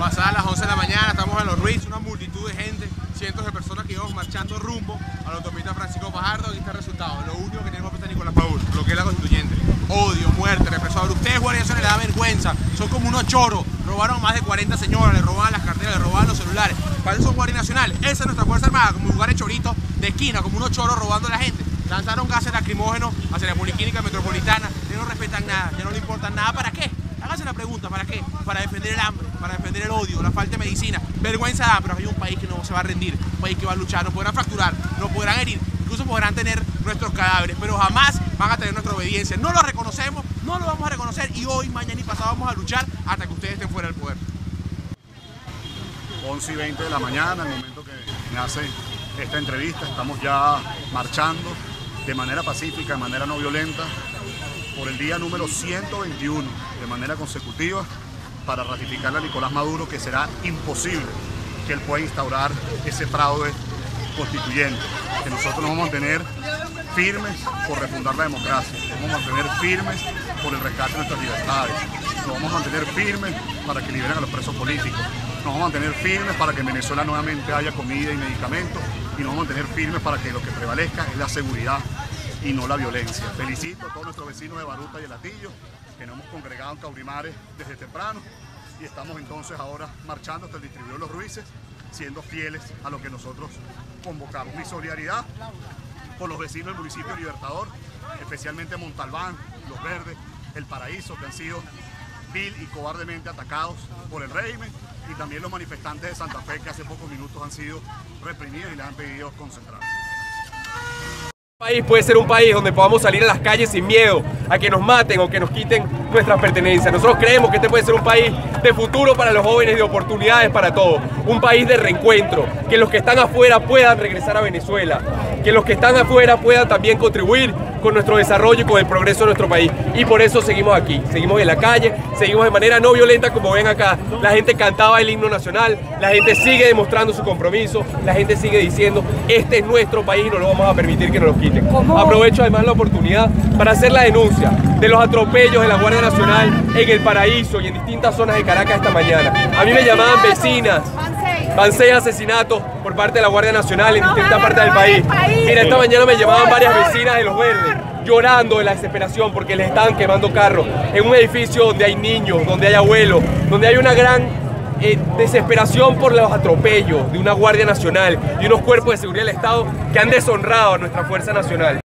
Pasadas las 11 de la mañana, estamos en Los Ruiz, una multitud de gente, cientos de personas que íbamos marchando rumbo a la autopista Francisco Fajardo. Y está el resultado, lo único que tenemos que Nicolás Maduro, lo que es la constituyente. Odio, muerte, represor. Ustedes, Guardia Nacional, les da vergüenza, son como unos choros. Robaron más de 40 señoras, le robaban las carteras, le robaban los celulares. ¿Para eso son Guardia Nacional? Esa es nuestra Fuerza Armada, como lugares choritos de esquina, como unos choros robando a la gente. Lanzaron gases lacrimógenos hacia la Policlínica Metropolitana, ya no respetan nada, ya no le importan nada. ¿Para qué? Háganse la pregunta, ¿para qué? Para defender el hambre, para defender el odio, la falta de medicina. Vergüenza da, pero hay un país que no se va a rendir, un país que va a luchar, nos podrán fracturar, nos podrán herir, incluso podrán tener nuestros cadáveres, pero jamás van a tener nuestra obediencia. No lo reconocemos, no lo vamos a reconocer y hoy, mañana y pasado vamos a luchar hasta que ustedes estén fuera del poder. 11:20 de la mañana, el momento que me hace esta entrevista, estamos ya marchando de manera pacífica, de manera no violenta, por el día número 121 de manera consecutiva para ratificarle a Nicolás Maduro que será imposible que él pueda instaurar ese fraude constituyente, que nosotros nos vamos a mantener firmes por refundar la democracia, nos vamos a mantener firmes por el rescate de nuestras libertades, nos vamos a mantener firmes para que liberen a los presos políticos, nos vamos a mantener firmes para que en Venezuela nuevamente haya comida y medicamentos y nos vamos a mantener firmes para que lo que prevalezca es la seguridad y no la violencia. Felicito a todos nuestros vecinos de Baruta y El Hatillo, que nos hemos congregado en Caurimare desde temprano y estamos entonces ahora marchando hasta el distribuidor Los Ruices, siendo fieles a lo que nosotros convocamos. Mi solidaridad con los vecinos del municipio de Libertador, especialmente Montalbán, Los Verdes, El Paraíso, que han sido vil y cobardemente atacados por el régimen, y también los manifestantes de Santa Fe, que hace pocos minutos han sido reprimidos y les han pedido concentrarse. País puede ser un país donde podamos salir a las calles sin miedo a que nos maten o que nos quiten nuestras pertenencias. Nosotros creemos que este puede ser un país de futuro para los jóvenes, de oportunidades para todos, un país de reencuentro, que los que están afuera puedan regresar a Venezuela, que los que están afuera puedan también contribuir con nuestro desarrollo y con el progreso de nuestro país. Y por eso seguimos aquí, seguimos en la calle, seguimos de manera no violenta, como ven acá. La gente cantaba el himno nacional, la gente sigue demostrando su compromiso, la gente sigue diciendo, este es nuestro país y no lo vamos a permitir que nos lo quiten. Aprovecho además la oportunidad para hacer la denuncia de los atropellos de la Guardia Nacional en El Paraíso y en distintas zonas de Caracas esta mañana. A mí me llamaban vecinas, van 6 asesinatos por parte de la Guardia Nacional en distintas partes del país. Mira, esta mañana me llamaban varias vecinas de Los Verdes, llorando de la desesperación porque les estaban quemando carros en un edificio donde hay niños, donde hay abuelos, donde hay una gran desesperación por los atropellos de una Guardia Nacional y unos cuerpos de seguridad del Estado que han deshonrado a nuestra Fuerza Nacional.